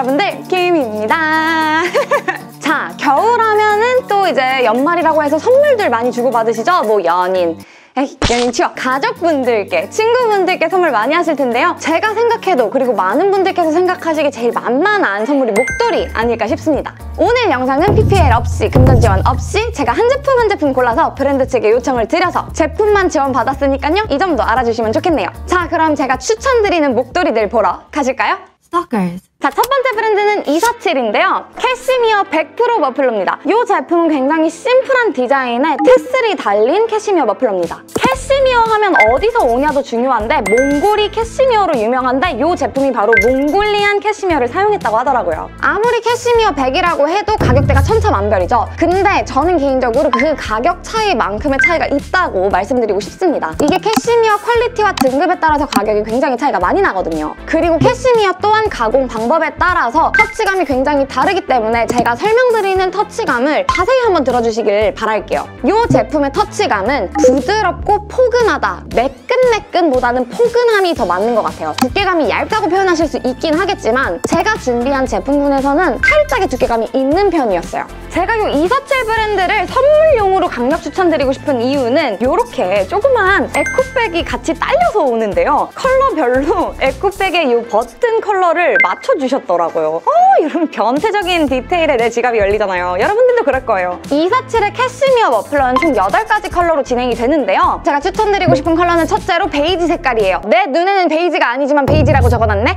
여러분들, 김입니다. 자, 겨울하면은 또 이제 연말이라고 해서 선물들 많이 주고받으시죠? 뭐 연인 치워 가족분들께, 친구분들께 선물 많이 하실 텐데요. 제가 생각해도, 그리고 많은 분들께서 생각하시기 제일 만만한 선물이 목도리 아닐까 싶습니다. 오늘 영상은 PPL 없이, 금전 지원 없이 제가 한 제품 골라서 브랜드 측에 요청을 드려서 제품만 지원받았으니까요. 이 점도 알아주시면 좋겠네요. 자, 그럼 제가 추천드리는 목도리들 보러 가실까요? Stalkers. 자, 첫 번째 브랜드는 247인데요. 캐시미어 100% 머플러입니다. 이 제품은 굉장히 심플한 디자인에 테슬이 달린 캐시미어 머플러입니다. 캐시미어 하면 어디서 오냐도 중요한데 몽골이 캐시미어로 유명한데 이 제품이 바로 몽골리안 캐시미어를 사용했다고 하더라고요. 아무리 캐시미어 100이라고 해도 가격대가 천차만별이죠. 근데 저는 개인적으로 그 가격 차이만큼의 차이가 있다고 말씀드리고 싶습니다. 이게 캐시미어 퀄리티와 등급에 따라서 가격이 굉장히 차이가 많이 나거든요. 그리고 캐시미어 또한 가공 방법에 따라서 터치감이 굉장히 다르기 때문에 제가 설명드리는 터치감을 자세히 한번 들어주시길 바랄게요. 이 제품의 터치감은 부드럽고 포근하다. 매끈매끈보다는 포근함이 더 맞는 것 같아요. 두께감이 얇다고 표현하실 수 있긴 하겠지만 제가 준비한 제품군에서는 살짝의 두께감이 있는 편이었어요. 제가 이 247 브랜드를 선물용으로 강력 추천드리고 싶은 이유는 이렇게 조그만 에코백이 같이 딸려서 오는데요. 컬러별로 에코백의 이 버튼 컬러를 맞춰주셨더라고요. 여러분, 변태적인 디테일에 내 지갑이 열리잖아요. 여러분들도 그럴 거예요. 247의 캐시미어 머플러는 총 8가지 컬러로 진행이 되는데요. 제가 추천드리고 싶은 컬러는 첫째로 베이지 색깔이에요. 내 눈에는 베이지가 아니지만 베이지라고 적어놨네?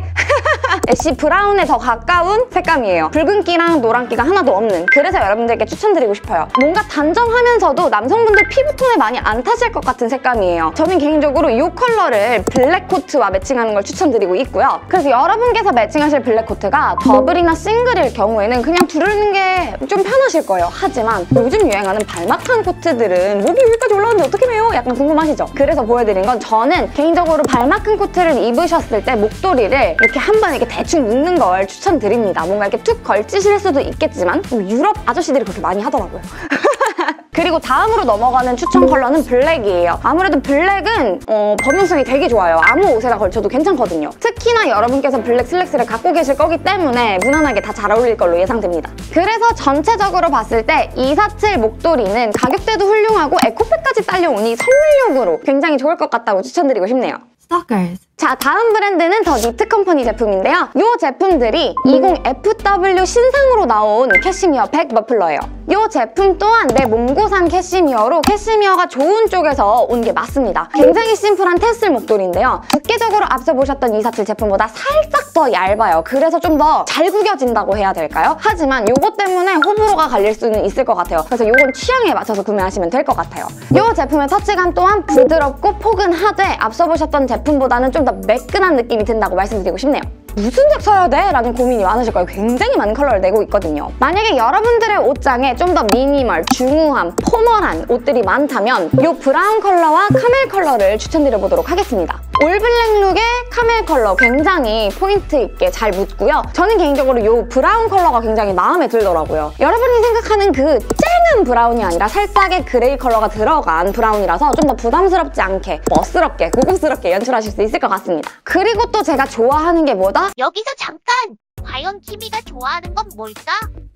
애쉬 브라운에 더 가까운 색감이에요. 붉은기랑 노란기가 하나도 없는, 그래서 여러분들께 추천드리고 싶어요. 뭔가 단정하면서도 남성분들 피부톤에 많이 안 타실 것 같은 색감이에요. 저는 개인적으로 이 컬러를 블랙 코트와 매칭하는 걸 추천드리고 있고요. 그래서 여러분께서 매칭하실 블랙 코트가 더블이나 싱글일 경우에는 그냥 두르는 게 좀 편하실 거예요. 하지만 요즘 유행하는 발막한 코트들은 몸이 여기까지 올라오는데 어떻게 매요? 약간 궁금하시죠? 그래서 보여드린 건 저는 개인적으로 발막한 코트를 입으셨을 때 목도리를 이렇게 한 번 이렇게 대충 묶는 걸 추천드립니다. 뭔가 이렇게 툭 걸치실 수도 있겠지만 유럽 아저씨들이 그렇게 많이 하더라고요. 그리고 다음으로 넘어가는 추천 컬러는 블랙이에요. 아무래도 블랙은 범용성이 되게 좋아요. 아무 옷에다 걸쳐도 괜찮거든요. 특히나 여러분께서 블랙 슬랙스를 갖고 계실 거기 때문에 무난하게 다 잘 어울릴 걸로 예상됩니다. 그래서 전체적으로 봤을 때 247 목도리는 가격대도 훌륭하고 에코백까지 딸려오니 선물용으로 굉장히 좋을 것 같다고 추천드리고 싶네요. Stalkers. 자, 다음 브랜드는 더 니트 컴퍼니 제품인데요. 이 제품들이 20FW 신상으로 나온 캐시미어 100 머플러예요. 이 제품 또한 내 몽고산 캐시미어로 캐시미어가 좋은 쪽에서 온 게 맞습니다. 굉장히 심플한 테슬 목도리인데요. 두께적으로 앞서 보셨던 247 제품보다 살짝 더 얇아요. 그래서 좀 더 잘 구겨진다고 해야 될까요? 하지만 이것 때문에 호불호가 갈릴 수는 있을 것 같아요. 그래서 이건 취향에 맞춰서 구매하시면 될 것 같아요. 이 제품의 터치감 또한 부드럽고 포근하되 앞서 보셨던 제품보다는 좀 더 매끈한 느낌이 든다고 말씀드리고 싶네요. 무슨 색 사야 돼? 라는 고민이 많으실 거예요. 굉장히 많은 컬러를 내고 있거든요. 만약에 여러분들의 옷장에 좀 더 미니멀, 중후한, 포멀한 옷들이 많다면 이 브라운 컬러와 카멜 컬러를 추천드려보도록 하겠습니다. 올블랙 룩의 카멜 컬러 굉장히 포인트 있게 잘 묻고요. 저는 개인적으로 이 브라운 컬러가 굉장히 마음에 들더라고요. 여러분이 생각하는 그 쨍한 브라운이 아니라 살짝의 그레이 컬러가 들어간 브라운이라서 좀 더 부담스럽지 않게 멋스럽게, 고급스럽게 연출하실 수 있을 것 같습니다. 그리고 또 제가 좋아하는 게 뭐다? 여기서 잠깐! 과연 키미가 좋아하는 건 뭘까?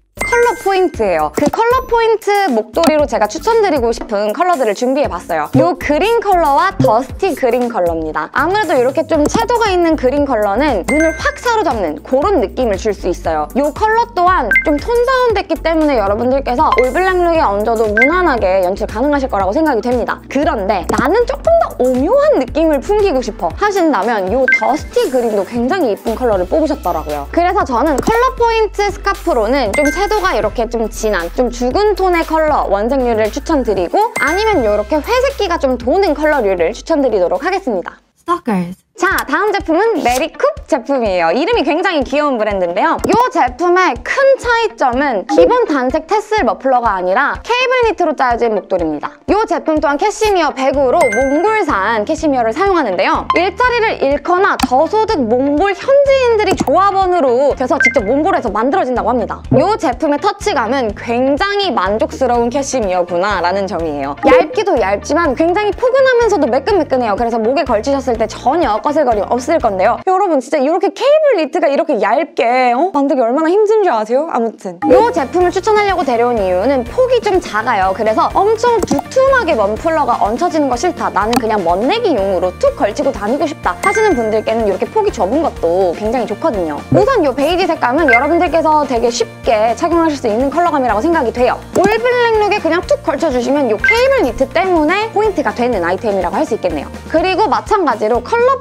컬러 포인트예요. 그 컬러 포인트 목도리로 제가 추천드리고 싶은 컬러들을 준비해봤어요. 이 그린 컬러와 더스티 그린 컬러입니다. 아무래도 이렇게 좀 채도가 있는 그린 컬러는 눈을 확 사로잡는 그런 느낌을 줄 수 있어요. 이 컬러 또한 좀 톤 다운됐기 때문에 여러분들께서 올블랙 룩에 얹어도 무난하게 연출 가능하실 거라고 생각이 됩니다. 그런데 나는 조금 더 오묘한 느낌을 풍기고 싶어 하신다면 이 더스티 그린도 굉장히 예쁜 컬러를 뽑으셨더라고요. 그래서 저는 컬러 포인트 스카프로는 좀 채도가 이렇게 좀 진한, 좀 죽은 톤의 컬러 원색류를 추천드리고 아니면 이렇게 회색기가 좀 도는 컬러류를 추천드리도록 하겠습니다. Stalkers. 자, 다음 제품은 메리쿱 제품이에요. 이름이 굉장히 귀여운 브랜드인데요. 이 제품의 큰 차이점은 기본 단색 테슬 머플러가 아니라 케이블 니트로 짜여진 목도리입니다. 이 제품 또한 캐시미어 100으로 몽골산 캐시미어를 사용하는데요. 일자리를 잃거나 저소득 몽골 현지인들이 조합원으로 돼서 직접 몽골에서 만들어진다고 합니다. 이 제품의 터치감은 굉장히 만족스러운 캐시미어구나 라는 점이에요. 얇기도 얇지만 굉장히 포근하면서도 매끈매끈해요. 그래서 목에 걸치셨을 때 전혀 거슬거림 없을 건데요. 여러분 진짜 이렇게 케이블 니트가 이렇게 얇게 만들기 얼마나 힘든 줄 아세요? 아무튼 이 제품을 추천하려고 데려온 이유는 폭이 좀 작아요. 그래서 엄청 두툼하게 머플러가 얹혀지는 거 싫다, 나는 그냥 멋내기용으로 툭 걸치고 다니고 싶다 하시는 분들께는 이렇게 폭이 좁은 것도 굉장히 좋거든요. 우선 이 베이지 색감은 여러분들께서 되게 쉽게 착용하실 수 있는 컬러감이라고 생각이 돼요. 올블랙 룩에 그냥 툭 걸쳐주시면 이 케이블 니트 때문에 포인트가 되는 아이템이라고 할 수 있겠네요. 그리고 마찬가지로 컬러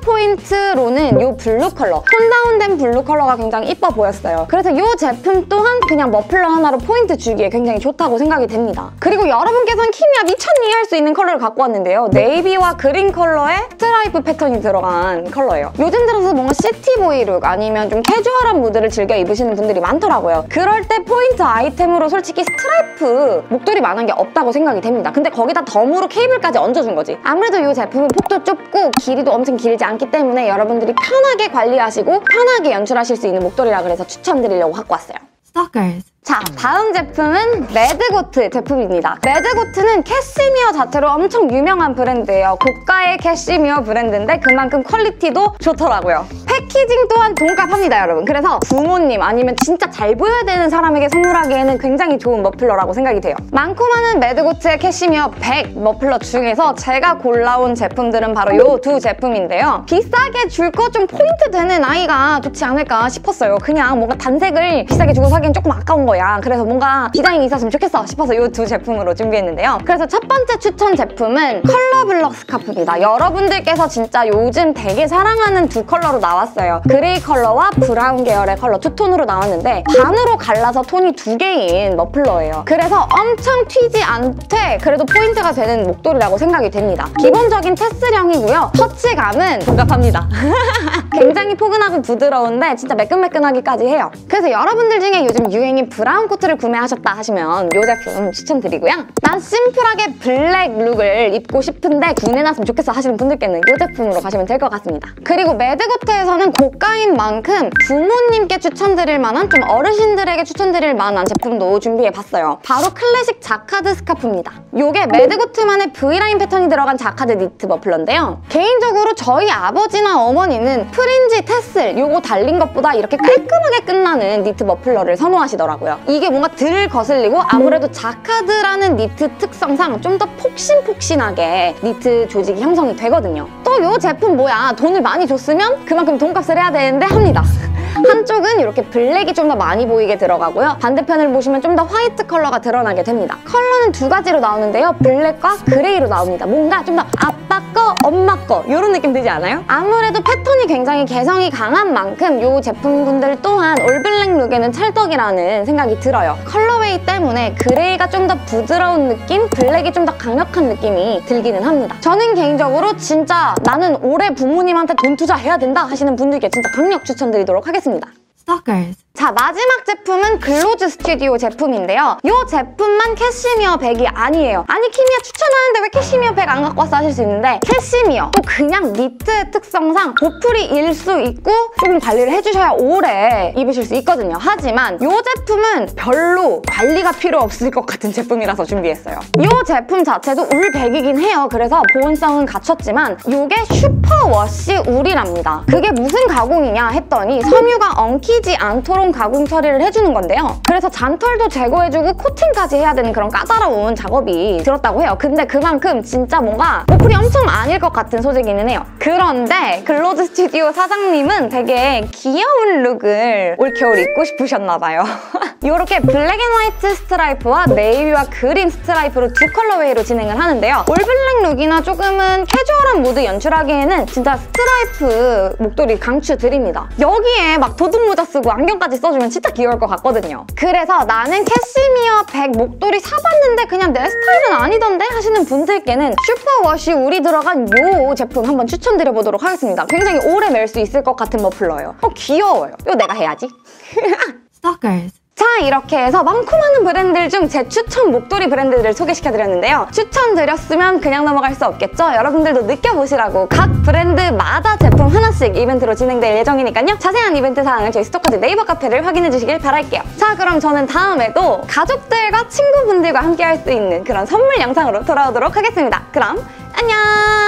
포인트로는 이 블루 컬러, 톤 다운된 블루 컬러가 굉장히 이뻐 보였어요. 그래서 이 제품 또한 그냥 머플러 하나로 포인트 주기에 굉장히 좋다고 생각이 됩니다. 그리고 여러분께서는 키미야 미쳤니 할 수 있는 컬러를 갖고 왔는데요. 네이비와 그린 컬러의 스트라이프 패턴이 들어간 컬러예요. 요즘 들어서 뭔가 시티보이 룩 아니면 좀 캐주얼한 무드를 즐겨 입으시는 분들이 많더라고요. 그럴 때 포인트 아이템으로 솔직히 스트라이프 목도리만한 게 없다고 생각이 됩니다. 근데 거기다 덤으로 케이블까지 얹어준 거지. 아무래도 이 제품은 폭도 좁고 길이도 엄청 길지 않기 때문에 여러분들이 편하게 관리하시고 편하게 연출하실 수 있는 목도리라 그래서 추천드리려고 갖고 왔어요. Stalkers. 자, 다음 제품은 매드고트 제품입니다. 매드고트는 캐시미어 자체로 엄청 유명한 브랜드예요. 고가의 캐시미어 브랜드인데 그만큼 퀄리티도 좋더라고요. 패키징 또한 돈값합니다, 여러분. 그래서 부모님 아니면 진짜 잘 보여야 되는 사람에게 선물하기에는 굉장히 좋은 머플러라고 생각이 돼요. 많고 많은 매드고트의 캐시미어 100 머플러 중에서 제가 골라온 제품들은 바로 이 두 제품인데요. 비싸게 줄 거 좀 포인트 되는 아이가 좋지 않을까 싶었어요. 그냥 뭔가 단색을 비싸게 주고 사기엔 조금 아까운 거예요. 그래서 뭔가 디자인이 있었으면 좋겠어 싶어서 이 두 제품으로 준비했는데요. 그래서 첫 번째 추천 제품은 컬러블럭 스카프입니다. 여러분들께서 진짜 요즘 되게 사랑하는 두 컬러로 나왔어요. 그레이 컬러와 브라운 계열의 컬러 투톤으로 나왔는데 반으로 갈라서 톤이 두 개인 머플러예요. 그래서 엄청 튀지 않되 그래도 포인트가 되는 목도리라고 생각이 됩니다. 기본적인 테스령이고요. 터치감은 동갑합니다. 굉장히 포근하고 부드러운데 진짜 매끈매끈하기까지 해요. 그래서 여러분들 중에 요즘 유행인 브라운 코트를 구매하셨다 하시면 이 제품 추천드리고요. 난 심플하게 블랙 룩을 입고 싶은데 구매해놨으면 좋겠어 하시는 분들께는 이 제품으로 가시면 될 것 같습니다. 그리고 매드고트에서는 고가인 만큼 부모님께 추천드릴 만한, 좀 어르신들에게 추천드릴 만한 제품도 준비해봤어요. 바로 클래식 자카드 스카프입니다. 이게 매드고트만의 V라인 패턴이 들어간 자카드 니트 머플러인데요. 개인적으로 저희 아버지나 어머니는 프린지, 테슬 요거 달린 것보다 이렇게 깔끔하게 끝나는 니트 머플러를 선호하시더라고요. 이게 뭔가 덜 거슬리고 아무래도 자카드라는 니트 특성상 좀 더 폭신폭신하게 니트 조직이 형성이 되거든요. 또 이 제품 뭐야, 돈을 많이 줬으면 그만큼 돈값을 해야 되는데 합니다. 한쪽은 이렇게 블랙이 좀 더 많이 보이게 들어가고요. 반대편을 보시면 좀 더 화이트 컬러가 드러나게 됩니다. 컬러는 두 가지로 나오는데요. 블랙과 그레이로 나옵니다. 뭔가 좀 더 아빠 거, 엄마 거 이런 느낌 들지 않아요? 아무래도 패턴이 굉장히 개성이 강한 만큼 이 제품분들 또한 올블랙 룩에는 찰떡이라는 생각이 들어요. 컬러웨이 때문에 그레이가 좀 더 부드러운 느낌, 블랙이 좀 더 강력한 느낌이 들기는 합니다. 저는 개인적으로 진짜 나는 올해 부모님한테 돈 투자해야 된다 하시는 분들께 진짜 강력 추천드리도록 하겠습니다. Stalkers. 자, 마지막 제품은 글로즈 스튜디오 제품인데요. 이 제품만 캐시미어 100이 아니에요. 아니, 키미야 추천하는데 왜 캐시미어 100 안 갖고 왔어 하실 수 있는데, 캐시미어 또 그냥 니트의 특성상 보풀이일 수 있고 조금 관리를 해주셔야 오래 입으실 수 있거든요. 하지만 이 제품은 별로 관리가 필요 없을 것 같은 제품이라서 준비했어요. 이 제품 자체도 울 100이긴 해요. 그래서 보온성은 갖췄지만 이게 슈퍼워시 울이랍니다. 그게 무슨 가공이냐 했더니 섬유가 엉키지 않도록 가공 처리를 해주는 건데요. 그래서 잔털도 제거해주고 코팅까지 해야 되는 그런 까다로운 작업이 들었다고 해요. 근데 그만큼 진짜 뭔가 보풀이 엄청 아닐 것 같은 소재기는 해요. 그런데 글로즈 스튜디오 사장님은 되게 귀여운 룩을 올겨울 입고 싶으셨나봐요. 이렇게 블랙 앤 화이트 스트라이프와 네이비와 그린 스트라이프로 두 컬러웨이로 진행을 하는데요. 올블랙 룩이나 조금은 캐주얼한 무드 연출하기에는 진짜 스트라이프 목도리 강추드립니다. 여기에 막 도둑모자 쓰고 안경까지 써주면 진짜 귀여울 것 같거든요. 그래서 나는 캐시미어 100 목도리 사봤는데 그냥 내 스타일은 아니던데 하시는 분들께는 슈퍼워시 울이 들어간 이 제품 한번 추천드려보도록 하겠습니다. 굉장히 오래 멜 수 있을 것 같은 머플러예요. 귀여워요. 이거 내가 해야지. Stalkers. 자, 이렇게 해서 많고 많은 브랜드들 중 제 추천 목도리 브랜드들을 소개시켜드렸는데요. 추천드렸으면 그냥 넘어갈 수 없겠죠? 여러분들도 느껴보시라고 각 브랜드마다 제품 하나씩 이벤트로 진행될 예정이니까요. 자세한 이벤트 사항은 저희 스토커즈 네이버 카페를 확인해주시길 바랄게요. 자, 그럼 저는 다음에도 가족들과 친구분들과 함께 할 수 있는 그런 선물 영상으로 돌아오도록 하겠습니다. 그럼 안녕!